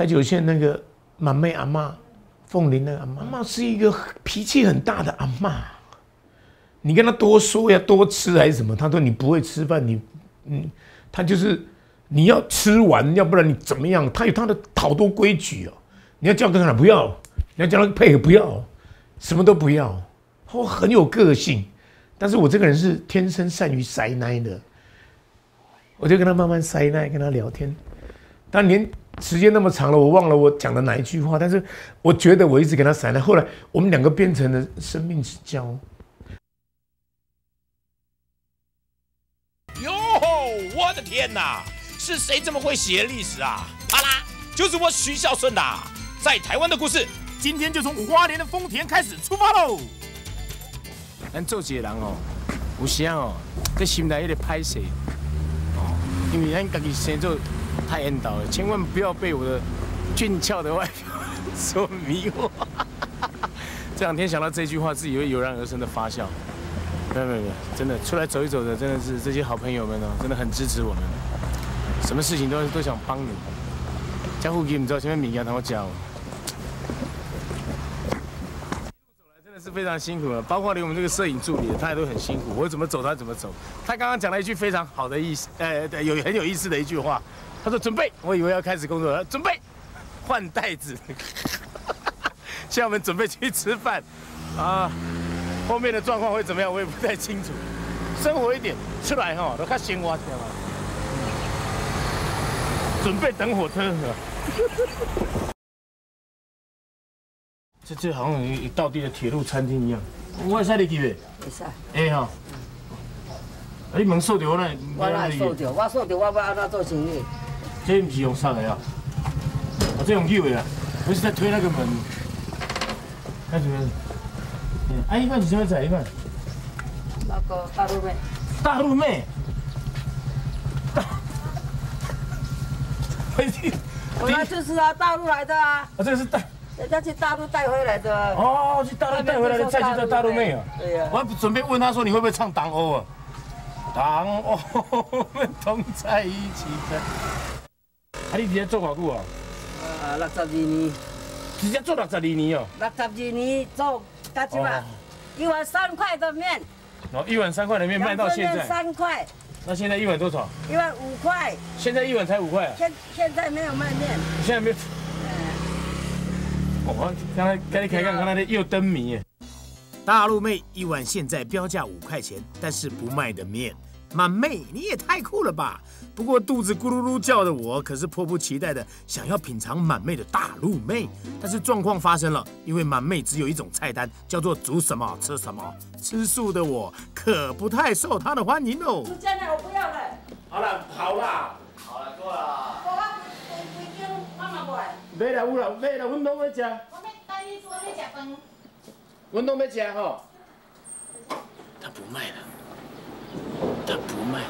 台九线那个满妹阿嬷，凤林那个阿嬷是一个脾气很大的阿嬷。你跟她多说要多吃还是什么，她说你不会吃饭，她就是你要吃完，要不然你怎么样？她有她的好多规矩哦。你要叫跟她不要，你要叫她配合不要，什么都不要。我很有个性，但是我这个人是天生善于塞奶的，我就跟她慢慢塞奶，跟她聊天。但连时间那么长了，我忘了我讲的哪一句话，但是我觉得我一直跟她塞奶。后来我们两个变成了生命之交。 哟，我的天哪！是谁这么会写历史啊？啪啦，就是我徐孝顺的，在台湾的故事，今天就从花莲的丰田开始出发喽。 咱做一个人哦，有时哦，在心内有点歹势哦，因为咱家己生做太缘投了，千万不要被我的俊俏的外表所迷惑。这两天想到这句话，自己会油然而生的发笑。没有，真的出来走一走的，真的是这些好朋友们哦，真的很支持我们，什么事情都想帮你。家附近不知道前面物件通我教。真的是非常辛苦了，包括连我们这个摄影助理，他也都很辛苦。我怎么走，他怎么走。他刚刚讲了一句非常好的意思，很有意思的一句话。他说准备，我以为要开始工作了，准备换袋子。现在我们准备去吃饭啊。后面的状况会怎么样，我也不太清楚。生活一点，出来哈都较生活点嘛。准备等火车。这好像有道地的铁路餐厅一样。我会使入去袂？ 会使。 会吼。啊，你门锁着呢？ 我哪会锁着？我锁着，我要安怎做生意？ 这不是用塞的啊，这用扭的啊。我是在推那个门。看什么？啊，一饭是什么菜？一饭？ 那个大陆妹。 大陆妹。 我那就是啊，大陆来的啊。 啊，这个是人家去大陆带回来的。 哦，去大陆带回来的菜就叫大陆妹啊。 对呀。 我准备问他说你会不会唱党欧啊？党欧，我们同在一起的。啊，你直接做偌久啊 ？62年。 直接做62年哦。 62年做到即嘛，1碗3块的面。 哦，1碗3块的面卖到现在。 3块。 那现在1碗多少 ？1碗5块。 现在1碗才5块啊？ 现在没有卖面。 现在没有。我刚才跟你开讲，刚才又灯谜耶。大陆妹1碗现在标价5块钱，但是不卖的面。满妹，你也太酷了吧！不过肚子咕噜噜叫的我，可是迫不及待的想要品尝满妹的大陆妹。但是状况发生了，因为满妹只有一种菜单，叫做煮什么吃什么。吃素的我可不太受她的欢迎哦。 真的，我不要了。 好了，好啦， 够了。 买啦，有啦，买啦，阮拢要食。 我要带你做，要食饭。 阮拢要食吼。他不卖了。他不卖了，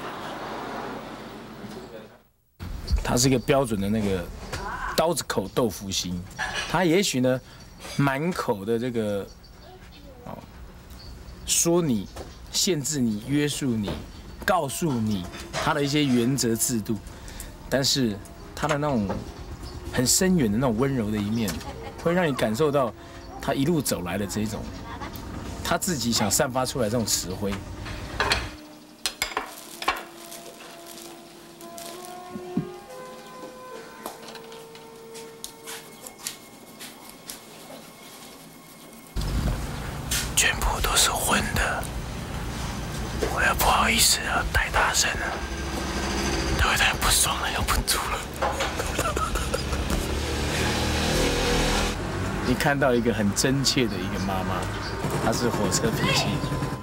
他是一个标准的那个刀子口豆腐心，他也许呢满口的这个说你、限制你、约束你、告诉你他的一些原则制度，但是他的那种很深远的那种温柔的一面，会让你感受到他一路走来的这种他自己想散发出来这种慈悲。全部都是混的，我要不好意思啊，太大声了，他会太不爽了，要不住了。你看到一个很真切的一个妈妈，她是火车脾气。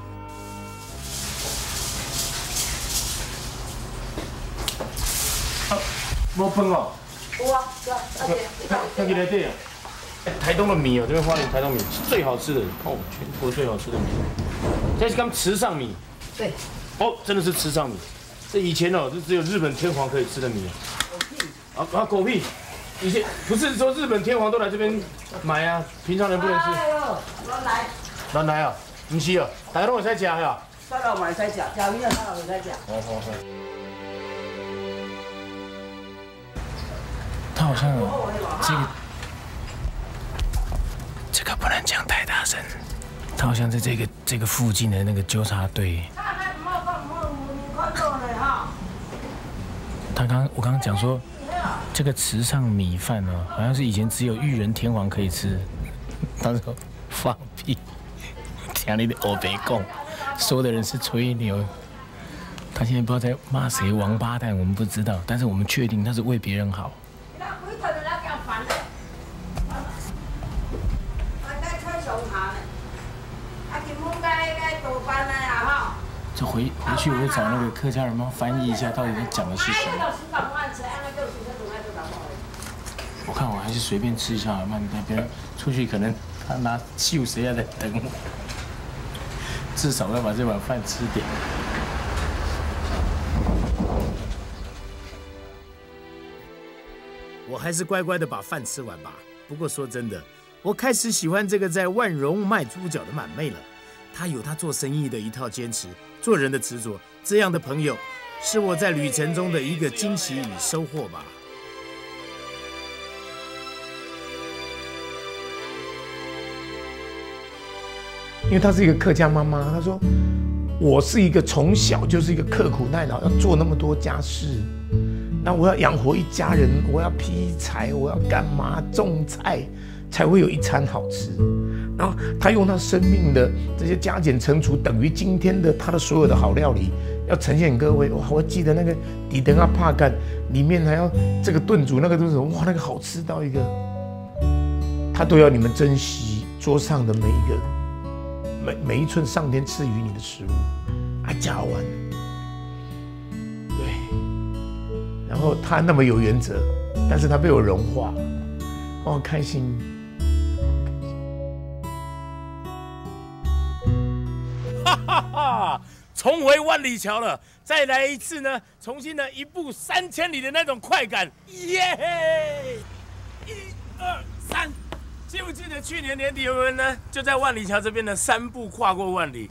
没饭哦？ 有啊， 看起来这样。台东的米哦，这边花莲台东米是最好吃的哦，全国最好吃的米。这是刚池上米。 对。 哦，真的是池上米。这以前哦，就只有日本天皇可以吃的米啊。狗屁！以前不是说日本天皇都来这边买啊，平常人不能吃。 哎呦， 乱来啊！不是哦，大家都会使吃呀。 大家嘛会使食，条鱼啊，大家会使食。 好。 他好像这个不能讲太大声。他好像在这个附近的那个纠察队。我刚刚讲说，这个池上米饭哦，好像是以前只有裕仁天皇可以吃。他说放屁，听你的欧北讲，说的人是吹牛。他现在不知道在骂谁王八蛋，我们不知道，但是我们确定他是为别人好。这回去我会找那个客家人帮翻译一下，到底他讲的是什么。我看我还是随便吃一下，慢点，别人出去可能他拿秀谁在等我，至少要把这碗饭吃掉。 我还是乖乖的把饭吃完吧。不过说真的，我开始喜欢这个在万荣卖猪脚的满妹了。她有她做生意的一套坚持，做人的执着。这样的朋友，是我在旅程中的一个惊喜与收获吧。 因为她是一个客家妈妈，她说我是一个从小就是一个刻苦耐劳，要做那么多家事。那我要养活一家人，我要劈柴，我要干嘛种菜，才会有一餐好吃。然后他用他生命的这些加减乘除，等于今天的他的所有的好料理，要呈现给各位。哇，我记得那个底等啊帕干里面还要这个炖煮那个都是哇，那个好吃到一个，他都要你们珍惜桌上的每一个每一寸上天赐予你的食物，啊，加完。对。然后他那么有原则，但是他被我融化，哦，开心。 哈哈哈！重回万里桥了，再来一次呢，重新的一步3000里的那种快感，耶！1、2、3，记不记得去年年底有人呢，就在万里桥这边的3步跨过万里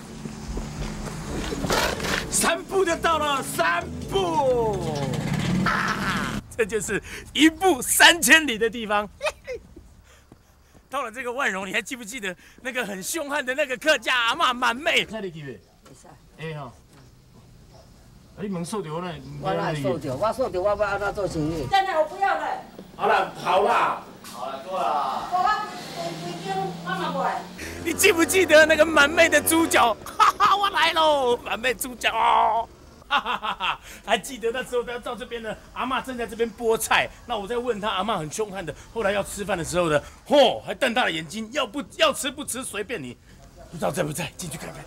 ，3步就到了，3步。这就是一步3000里的地方。到了这个万荣，你还记不记得那个很凶悍的那个客家阿嬷满妹？在你记袂？哎吼，你问数着呢？ 我哪数着？我数着，我要安怎做生意？真的，我不要了。 好了，好啦， 好了，够了。 我已经慢慢过来。 你记不记得那个满妹的猪脚？哈哈，我来喽！满妹猪脚哦。哈哈哈哈！还记得那时候到这边呢，阿嬷正在这边剥菜，那我在问她，阿嬷很凶悍的。后来要吃饭的时候呢，嚯，还瞪大了眼睛，要吃不吃随便你，不知道在不在，进去看看。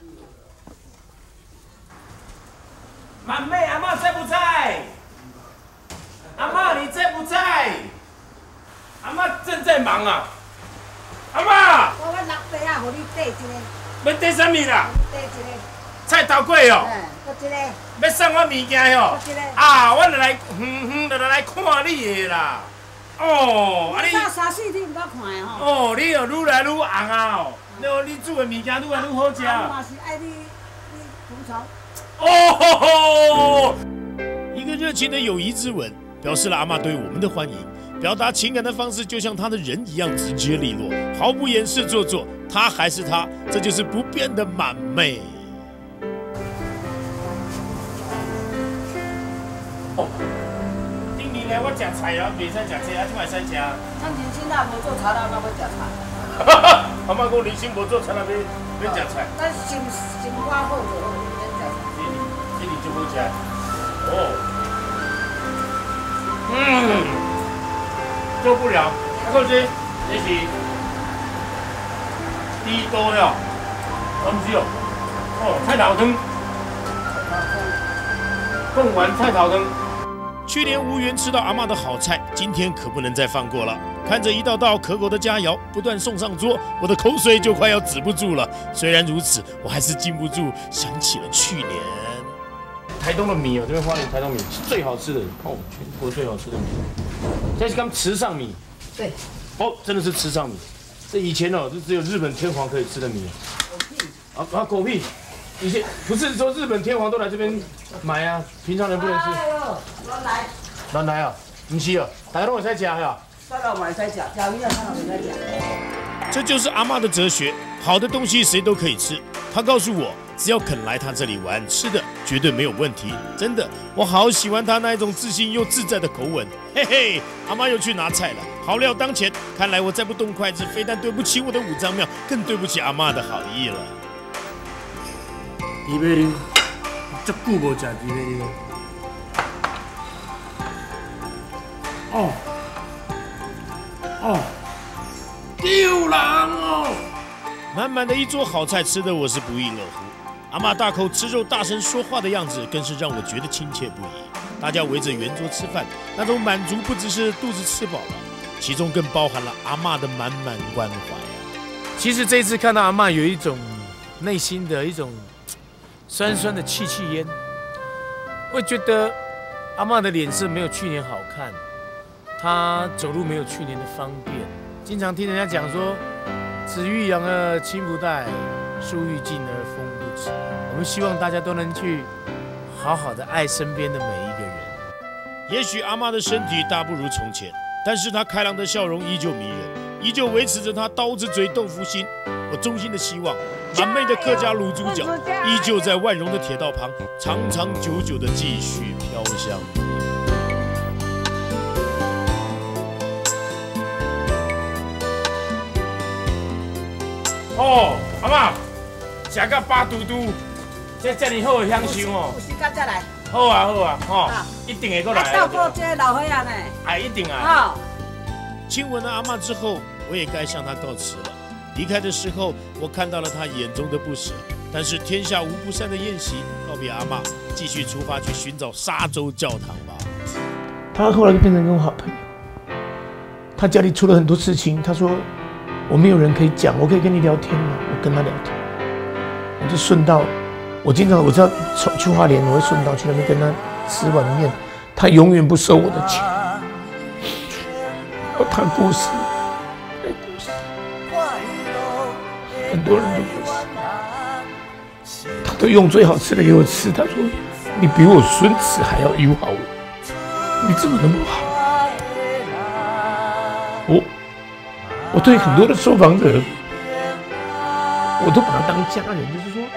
满妹，阿嬷在不在？阿嬷你在不在？阿嬷正在忙啊。阿嬷， 我落地啊，给你缀一个。 要缀什么啦？ 缀一个。 菜头粿哦。 搁一个。 要送我物件哦。 搁一个。 啊，我就来来看你的啦。哦， 啊你3、4天唔捌看的吼。 哦，你又愈来愈红啊哦。你煮的物件愈来愈好食。 我嘛是爱你吐槽。 哦，一个热情的友谊之吻，表示了阿嬷对我们的欢迎。表达情感的方式就像她的人一样直接利落，毫不掩饰做作。她还是她，这就是不变的满妹。哦，顶年来我食菜啊，袂使食菜啊，怎会使食？ 咱人生若无做茶，咱哪要食菜？ 阿嬷讲人生无做菜，哪要食菜？ 咱心肝好就好，免食菜。 这里就好食。哦，做不了。还有这是低多了，我唔知哦。哦，菜头汤，贡丸菜头汤。去年无缘吃到阿嬷的好菜，今天可不能再放过了。看着一道道可口的佳肴不断送上桌，我的口水就快要止不住了。虽然如此，我还是禁不住想起了去年。台东的米哦，这边花莲台东米是最好吃的哦，全国最好吃的米。这是刚池上米。 对。 哦，真的是池上米。这以前哦，就只有日本天皇可以吃的米。狗屁！以前不是说日本天皇都来这边买啊，平常人不能吃。 哎呦，乱来！ 乱来啊！ 不是哦，大家都会使吃哈。 酸肉嘛会使食，条鱼啊酸肉会使食。 这就是阿嬷的哲学，好的东西谁都可以吃。她告诉我，只要肯来她这里玩，吃的绝对没有问题。真的，我好喜欢她那一种自信又自在的口吻。嘿嘿，阿嬷又去拿菜了，好料当前。看来我再不动筷子，非但对不起我的五脏庙，更对不起阿嬷的好意了。 猪尾溜，足久无食猪尾溜。哦，丢人哦！ 满满的一桌好菜，吃的我是不亦乐乎。阿嬷大口吃肉、大声说话的样子，更是让我觉得亲切不已。大家围着圆桌吃饭，那种满足不只是肚子吃饱了，其中更包含了阿嬷的满满关怀啊。 其实这一次看到阿嬷，有一种内心的一种酸酸的气烟，会觉得阿嬷的脸色没有去年好看，她走路没有去年的方便。经常听人家讲说，子欲养而亲不待，树欲静而风不止。我们希望大家都能去好好的爱身边的每一个人。 也许阿嬷的身体大不如从前，但是她开朗的笑容依旧迷人，依旧维持着她刀子嘴豆腐心。我衷心的希望，满妹的客家卤猪脚依旧在万荣的铁道旁，长长久久的继续飘香。 哦，阿嬷，食到巴嘟嘟，这遮尔好的享受哦。 有时间再来。 好啊好啊，吼，一定会过来。 照顾这个老伙仔呢。 哎，一定啊。 好。 亲吻了阿嬷之后，我也该向她告辞了。离开的时候，我看到了她眼中的不舍。但是天下无不散的宴席，告别阿嬷，继续出发去寻找沙洲教堂吧。 他后来就变成跟我好朋友。他家里出了很多事情，他说我没有人可以讲，我可以跟你聊天吗？我跟他聊天，我就顺道，我经常我知道去花莲，我会顺道去那边跟他吃碗面，他永远不收我的钱。要谈故事，很多人都不是，他都用最好吃的给我吃。他说：“你比我孙子还要友好，你怎么那么好？”我对很多的受访者，我都把他当家人，就是说，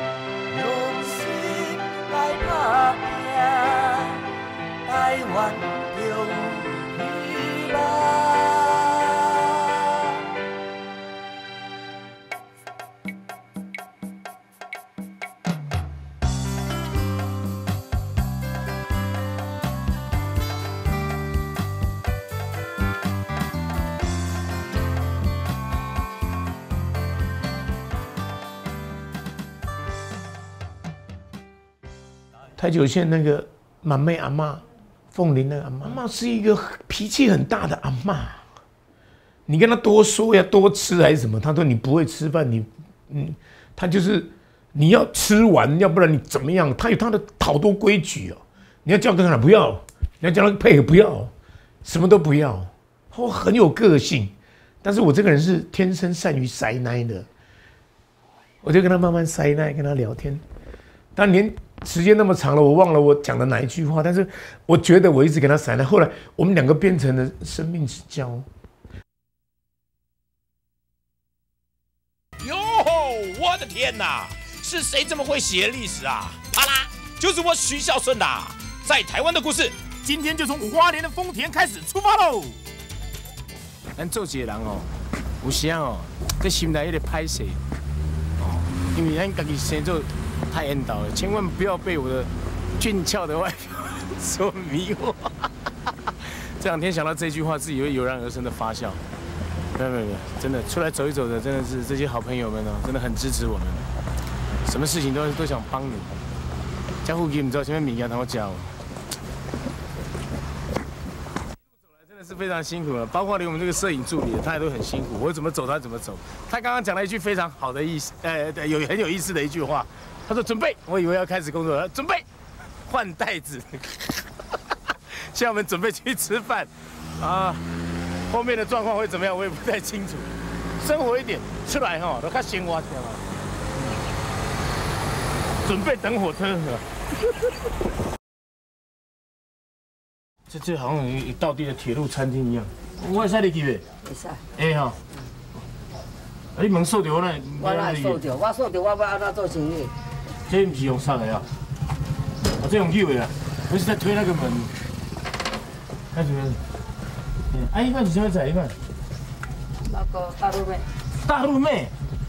台九线那个满妹阿嬷，凤林那个阿嬷是一个脾气很大的阿嬷。你跟她多说呀，多吃还是什么，她说你不会吃饭，她就是你要吃完，要不然你怎么样？她有她的好多规矩哦。你要叫跟她不要，你要叫她配合不要，什么都不要。我很有个性，但是我这个人是天生善于塞奶的，我就跟她慢慢塞奶，跟她聊天。但连时间那么长了，我忘了我讲的哪一句话，但是我觉得我一直跟他塞奶。后来我们两个变成了生命之交。 哟，我的天哪！是谁这么会写历史啊？啪啦，就是我许孝顺的，在台湾的故事， 今天就从花莲的丰田开始出发喽。 咱做一个人哦，有时哦，在心内有点歹势哦，因为咱家己生做太缘投了，千万不要被我的俊俏的外表所迷惑。这两天想到这句话，自己会油然而生的发笑。没有，真的出来走一走的，真的是这些好朋友们哦，真的很支持我们，什么事情都想帮你。家附近不知道前面米家他们教。真的是非常辛苦了，包括连我们这个摄影助理，他也都很辛苦。我怎么走，他怎么走。他刚刚讲了一句非常好的意思，很有意思的一句话。他说：“准备。”我以为要开始工作了，准备换袋子。现在我们准备去吃饭啊，后面的状况会怎么样，我也不太清楚。生活一点，出来哈都较生活点嘛。准备等火车。 这好像有道地的铁路餐厅一样。我会使入去袂？ 会使。 会吼。啊，你门锁着我哪？ 我哪会锁着？我锁着，我要安怎做生意？ 这不是用上的啊，我这用扭的啊，我是在推那个门。开始。啊，一饭是什么菜？一饭？ 那个大陆妹。 大陆妹。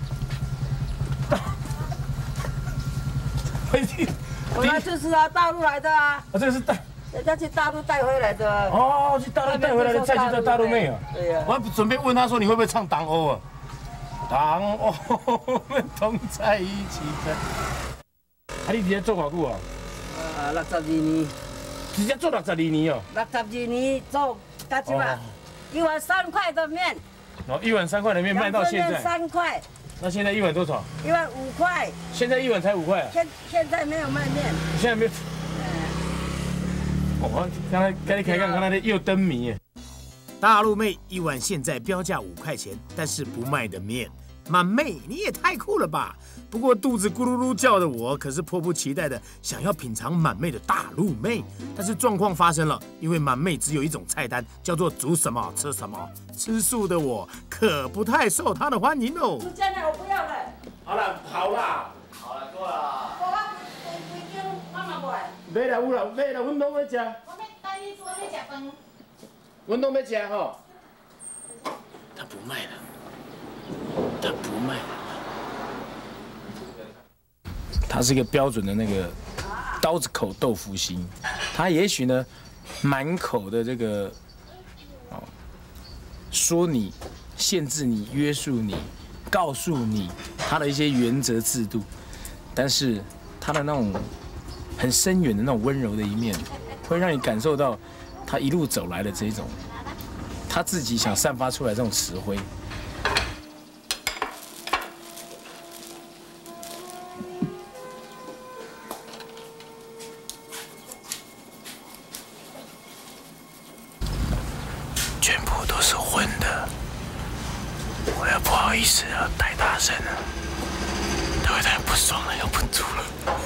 我那就是啊，大陆来的啊。 啊，这个是大。 人家去大陆带回来的。 哦，去大陆带回来的菜就叫大陆妹啊。 对呀。 我准备问他说你会不会唱党欧啊？党欧，我们同在一起的。啊，你直接做偌久啊 ？62年。 直接做62年哦。 62年做，到即嘛，1碗3块的面。 然后1碗3块的面卖到现在。 3块。 那现在1碗多少 ？1碗5块。 现在1碗才5块啊？ 现在没有卖面。 现在没有。我刚才跟你开讲，刚才又灯谜耶。 大陆妹1碗现在标价5块钱，但是不卖的面。满妹，你也太酷了吧！不过肚子咕噜噜叫的我，可是迫不及待的想要品尝满妹的大陆妹。但是状况发生了，因为满妹只有一种菜单，叫做煮什么吃什么。吃素的我可不太受她的欢迎哦。 猪肝呢，我不要了。 好了，好啦，够啦。 妈妈过来。 买啦，有啦，买啦，阮拢要吃。 我要带你做要食饭。 阮拢要吃吼。 他不卖了。他不卖， 它是一个标准的那个刀子口豆腐心，它也许呢满口的这个说你、限制你、约束你、告诉你它的一些原则制度，但是它的那种很深远的那种温柔的一面，会让你感受到他一路走来的这种他自己想散发出来这种慈悲。 全部都是荤的，我要不好意思啊，太大声了，都有点不爽了，要喷出了。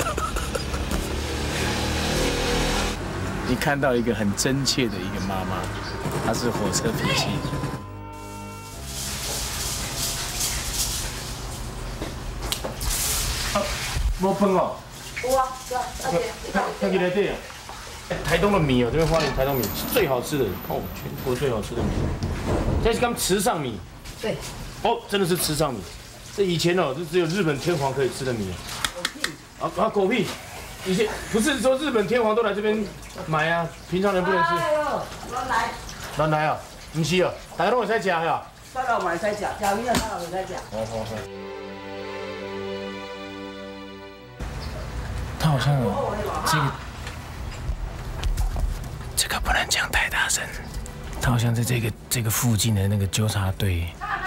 你看到一个很真切的一个妈妈，她是火车脾气。没分哦。 有啊， 看起来对啊。台东的米哦，这边花莲台东米是最好吃的哦，全国最好吃的米。这是刚池上米。 对。 哦，真的是池上米。这以前哦，就只有日本天皇可以吃的米。狗屁！以前不是说日本天皇都来这边买啊，平常人不能吃。 哎呦， 乱来啊！不是哦，大家都会使吃呀。 大佬买使食，条鱼啊，大佬会使食。 好。他好像这个不能讲太大声。他好像在这个附近的那个纠察队。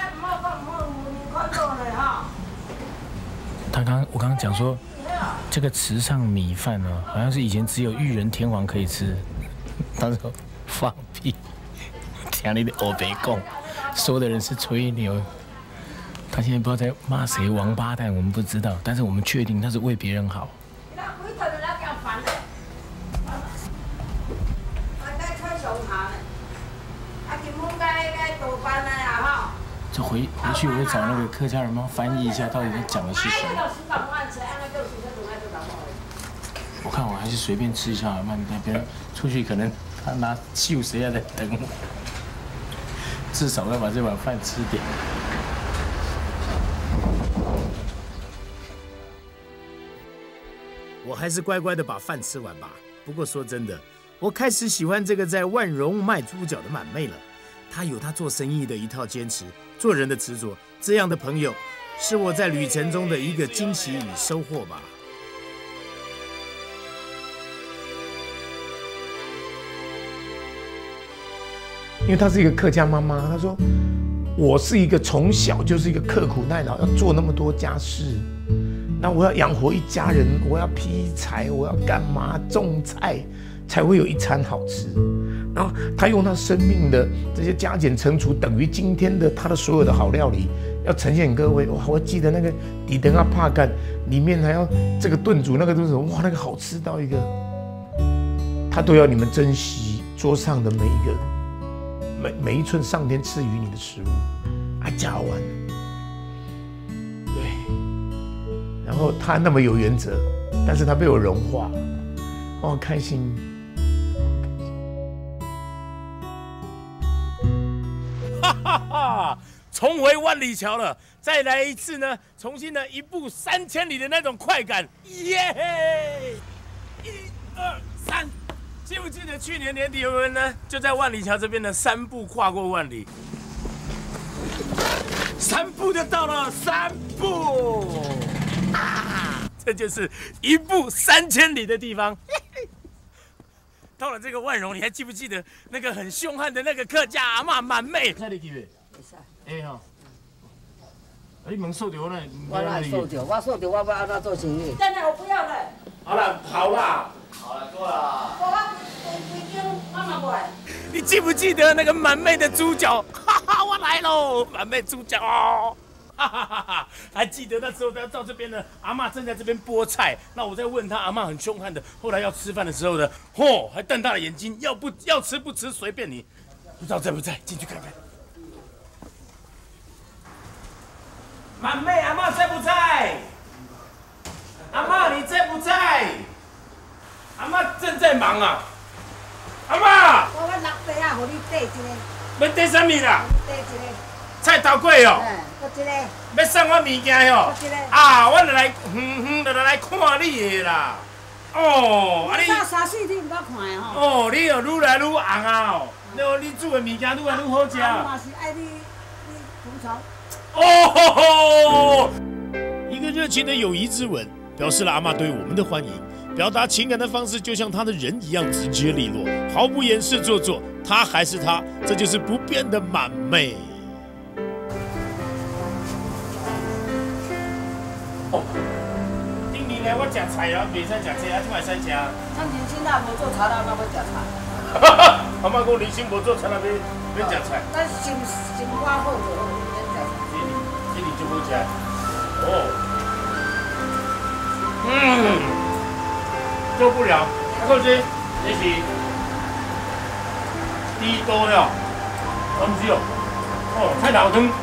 我刚刚讲说，这个池上米饭哦，好像是以前只有裕仁天皇可以吃。他说放屁，听你的欧北讲，说的人是吹牛。他现在不知道在骂谁王八蛋，我们不知道，但是我们确定他是为别人好。这回去我会找那个客家人帮翻译一下，到底在讲的是什么。我看我还是随便吃一下，慢点，别人出去可能他拿秀谁在等我，至少要把这碗饭吃点。 我还是乖乖的把饭吃完吧。不过说真的，我开始喜欢这个在万荣卖猪脚的满妹了。她有她做生意的一套坚持，做人的执着。这样的朋友，是我在旅程中的一个惊喜与收获吧。 因为她是一个客家妈妈，她说我是一个从小就是一个刻苦耐劳，要做那么多家事。那我要养活一家人，我要劈柴，我要干嘛种菜，才会有一餐好吃。然后他用他生命的这些加减乘除，等于今天的他的所有的好料理，要呈现给各位。哇，我记得那个底等啊帕干里面还要这个炖煮那个都是哇，那个好吃到一个，他都要你们珍惜， 桌上的每一寸上天赐予你的食物，夹完。对，然后他那么有原则，但是他被我融化，我开心。 哈哈哈！重回万里桥了，再来一次呢，重新的一步3000里的那种快感，耶！1、2、3，记不记得去年年底有人呢，就在万里桥这边的3步跨过万里，3步就到了3步，这就是一步3000里的地方。到了这个万荣，你还记不记得那个很凶悍的那个客家阿嬷满妹？在你记袂？哎哈，你门锁掉呢？ 我哪会锁掉？我锁掉，我要安怎做生意？真的，我不要了。 好了，好啦， 好了，够了。 妈妈过来。 你记不记得那个满妹的猪脚？哈哈，我来喽！满妹猪脚哦，哈哈哈哈！还记得那时候到这边呢，阿嬷正在这边剥菜，那我在问她，阿嬷很凶悍的。后来要吃饭的时候呢，还瞪大了眼睛，要吃不吃随便你，不知道在不在，进去看看。满妹，阿嬷在不在？阿嬷你在不在？阿嬷正在忙啊。阿嬷， 我落地啊，互你缀一个。 要缀啥物啦？ 缀一个。 菜头粿哦。 搁一个。 要送我物件哦。 搁一个。 啊，我就来看你的啦。哦， 啊你。3、4天唔捌看的吼。 哦，你又愈来愈红啊哦。你煮的物件愈来愈好食。 我嘛是爱你吐槽。 哦，一个热情的友谊之吻，表示了阿嬷对我们的欢迎。表达情感的方式就像她的人一样直接利落，毫不掩饰做作。她还是她，这就是不变的满妹。顶年来我食菜啊，袂使食这啊，怎会使食？ 像年轻人无做茶啦，哪要食菜？ 阿嬷讲年轻无做菜啦，要食菜。 咱心肝好就好，免食。 这里就好食。哦。做不了。还有这是低多了，我唔知哦。哦，菜头汤，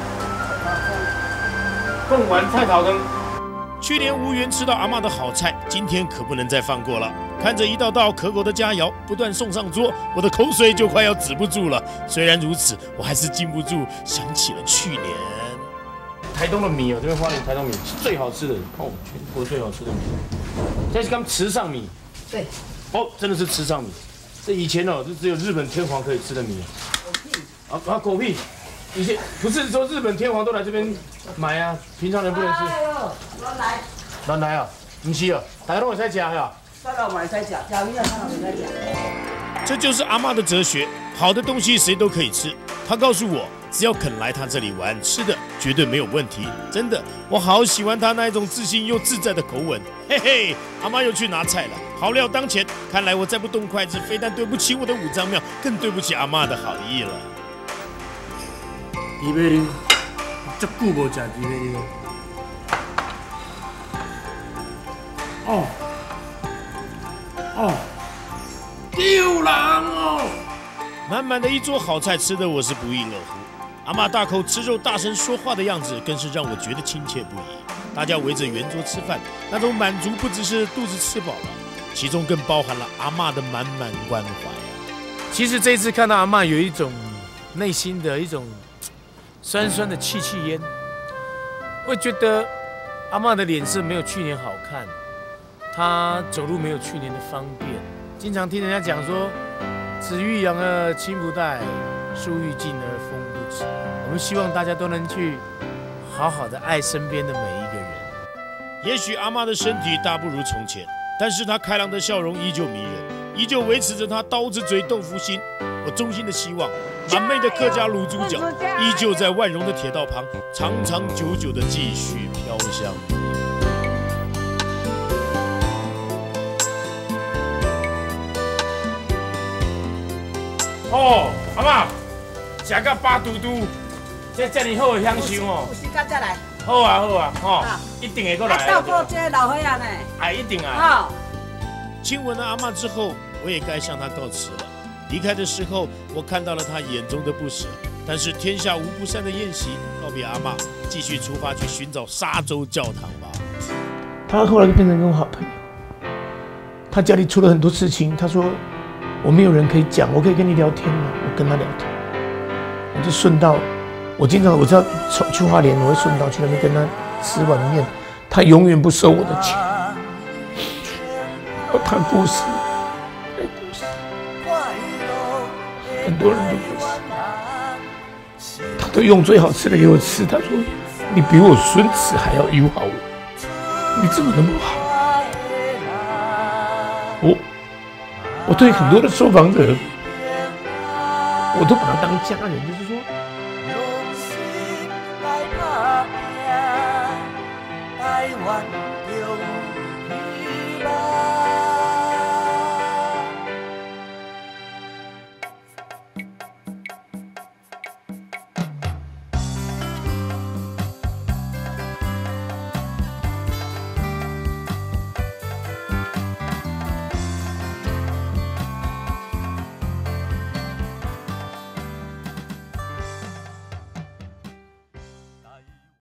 贡丸菜头汤。去年无缘吃到阿嬷的好菜，今天可不能再放过了。看着一道道可口的佳肴不断送上桌，我的口水就快要止不住了。虽然如此，我还是禁不住想起了去年。台东的米哦，这边花莲台东米是最好吃的哦，全国最好吃的米。这是刚池上米， 对， 哦，真的是池上米。这以前哦，就只有日本天皇可以吃的米。狗屁！以前不是说日本天皇都来这边买啊，平常人不能吃。 哎呦， 乱来啊！不是哦，大家都会使吃呀。 咱老买使食，条鱼啊，咱老袂使食。 这就是阿嬷的哲学，好的东西谁都可以吃。她告诉我，只要肯来她这里玩，吃的绝对没有问题。真的，我好喜欢她那一种自信又自在的口吻。嘿嘿，阿嬷又去拿菜了，好料当前。看来我再不动筷子，非但对不起我的五脏庙，更对不起阿嬷的好意了。 猪尾溜，足久无食猪尾溜。哦，丢人哦！ 满满的一桌好菜，吃的我是不亦乐乎。阿嬷大口吃肉、大声说话的样子，更是让我觉得亲切不已。大家围着圆桌吃饭，那种满足不只是肚子吃饱了，其中更包含了阿嬷的满满关怀啊。 其实这次看到阿嬷有一种内心的一种酸酸的气焰，会觉得阿嬷的脸色没有去年好看，她走路没有去年的方便。经常听人家讲说，子欲养而亲不待，树欲静而风不止。我们希望大家都能去好好的爱身边的每一个人。 也许阿嬷的身体大不如从前，但是她开朗的笑容依旧迷人，依旧维持着她刀子嘴豆腐心。我衷心的希望，满妹的客家卤猪脚依旧在万荣的铁道旁，长长久久的继续飘香。哦，阿嬷，食到巴嘟嘟，这么好的享受哦。 有时间再来。 好啊，好啊，吼，一定会过来。 照顾这个老伙仔呢。 哎，一定啊。 好。 亲吻了阿嬷之后，我也该向她告辞了。 离开的时候，我看到了他眼中的不舍。但是天下无不散的宴席，告别阿嬷，继续出发去寻找沙洲教堂吧。 他后来就变成跟我好朋友。他家里出了很多事情，他说我没有人可以讲，我可以跟你聊天吗？我跟他聊天，我就顺道，我知道去花莲，我会顺道去那边跟他吃碗面，他永远不收我的钱。他故事，很多人的故事。他都用最好吃的给我吃。他说：“你比我孙子还要友好，你怎么那么好？”我对很多的受访者，我都把他当家人，就是说， 用心来打拼，台湾。